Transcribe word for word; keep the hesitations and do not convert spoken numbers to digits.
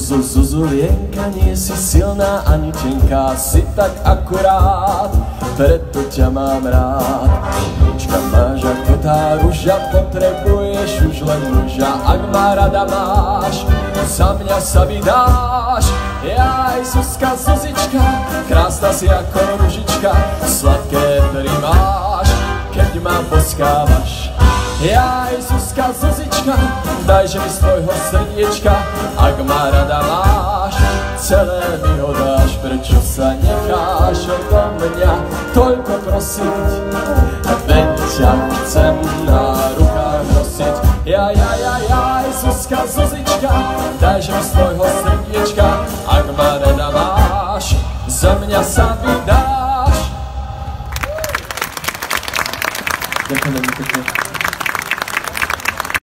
Zuzu, Zuzulienka, nie si silná ani tenká, si tak akurát, preto ťa mám rád. Ručka máš ako tá ruža, potrebuješ už len muža, ak ma rada máš, za mňa sa vydáš. Jaj, Zuzka, Zuzička, krásna si ako ružička, sladké pery máš, keď ma boskávaš. Jaj, Zuzka, Zuzička, dajže mi z tvojho srdiečka, ak ma rada máš, celé mi ho dáš, prečo sa necháš odo mňa toľko prosiť, veď ťa chcem na rukách nosiť. Jaj, jaj, jaj, jaj, Zuzka, Zuzička, dajže mi z tvojho srdiečka, ak ma rada máš, za mňa sa vydáš. Ďakujem veľmi pekne.